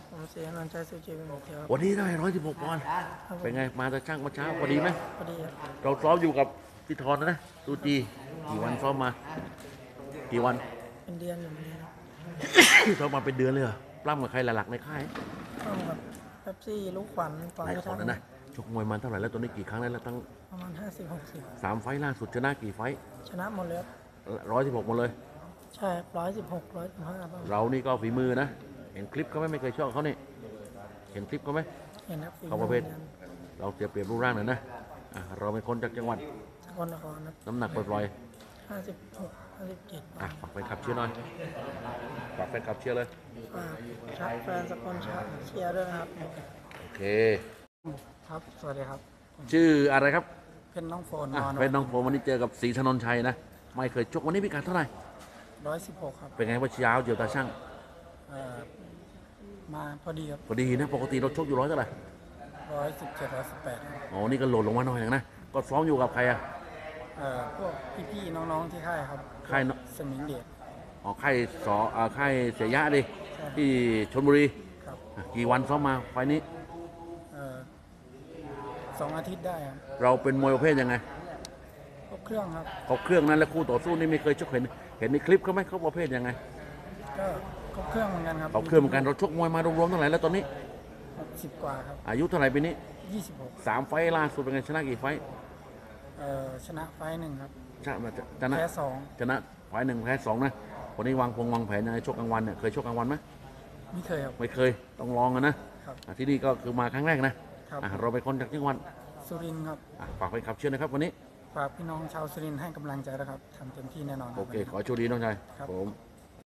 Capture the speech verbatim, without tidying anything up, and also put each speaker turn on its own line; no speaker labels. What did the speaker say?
ผมเสียนนท์ชัยสุจีเป็นหมดครับ
วันนี้ได้ร้อยสิบหกปอนด์เป็นไงมาจะช่างมาเช้าพอดีไหม
พอดีครับ
เราซ้อมอยู่กับพี่ธรนะนะซูจีกี่วันซ้อมมากี่วัน
เป็นเดือนอยู่เหมือนกันครับ
ซ้อมมาเป็นเดือนเลยเหรอปล้ำกับใครหลักๆในค่าย
ต้องกับเป๊ปซี่ลูกขวัญกอง
หลาย
กระ
ค
ทั
นนะนะชกมวยมาเท่าไหร่แล้วตอนนี้กี่ครั้งแล้วแล้วตั้ง
ประมาณห้าสิบหกสิบ
สามไฟล์ล่าสุดชนะกี่ไฟล์
ชนะหมดเลยครับ
ร้อยสิบหกหมดเลย
ใช่ร้อยสิบหกร้อยสิบห้าบ้าง
เรานี่ก็ฝีมือนะเห็นคลิปเขาไหมไม่เคยชอบเขานี่เห็นคลิปเขาไหม
เห็นครับฝี
เขาประเภท เราเสียเปรียบรูปร่างหน่อยนะอ่ะเราเป็นคนจากจังหวัด
สกลนครครับ
น้ำหนักปล่อย
ห้าสิบหกห้าสิบเจ็ด
ๆอ่ะฝากแฟนคลับเชียร์หน่อยฝากแฟนคลับเชียร์เลย
ฝากชักแฟนสกลชักเชียร์ด้วยนะครับ
โอเค
ครับสวัสดีครับ
ชื่ออะไรครับ
เป็นน้องโฟน
อ่ะเป็นน้องผมวันนี้เจอกับศรีถนนชัยนะไม่เคยชกวันนี้พิกัดเท่าไหร่
ร้อยสิบหกครับ
เป็นไงว่าเช้าเจียวตาช่าง
เอ่อมาพอดีครับ
พอดีนะปกติเราชกอยู่ร้อยเท่าไหร่
ร้อยสิบเจ็ดร้อยสิบแปด
อ๋อนี่ก็โหลดลงมาหน่อยหนึ่งนะก็ซ้อมอยู่กับใครอ่ะ
เอ่อพวกพี่ๆน้องๆที่ค่ายครับ
ค่ายเนอะ
สมิงเดช
อ๋อค่ายสออ่าค่ายเสียยะดิ
ใช่
ที่ชลบุรี
ครับ
อ่ะกี่วันซ้อมมาไฟล์นี้
เอ่อสองอาทิตย์ได้ครับ
เราเป็นมวยประเภทยังไง
ครบเครื่องครับ
เขาเครื่องนั้นแล้วคู่ต่อสู้นี่ไม่เคยชกเห็นเห็นในคลิปเขาไหมเขาประเภทยังไง
ก็ครบเครื่องเหมือนกันครับ
เขาเครื่องเหมือนกันเราชกมวยมารวมๆเท่าไหร่แล้วตอนนี้
หกสิบกว่าครับ
อายุเท่าไหร่ปีนี้
ยี่สิบหก
สามไฟล์ล่าสุดเป็นไงชนะกี่ไฟล์
เอ่อชนะไฟล์หนึ่งครับ
ชนะชนะ
แพ้สอง
ชนะไฟล์หนึ่งแพ้สองนะวันนี้วางพงวางแผนยังไงชกกลางวันเนี่ยเคยชกกลางวันไหม
ไม่เคยครับ
ไม่เคยต้องลองกันนะครับ อ่ะที่นี่ก็คือมาครั้งแรกนะครับ อ่ะเราเป็นคนจากจังหวัด
สุรินทร์ครับ
อ่ะฝากไปขับเชื่อนะครับวันนี้
ฝากพี่น้องชาวสุรินทร์ให้กำลังใจนะครับทำเต็มที่แน่นอนรับ
โอเค ขอโชคดีน้องชาย
ครับ
ผม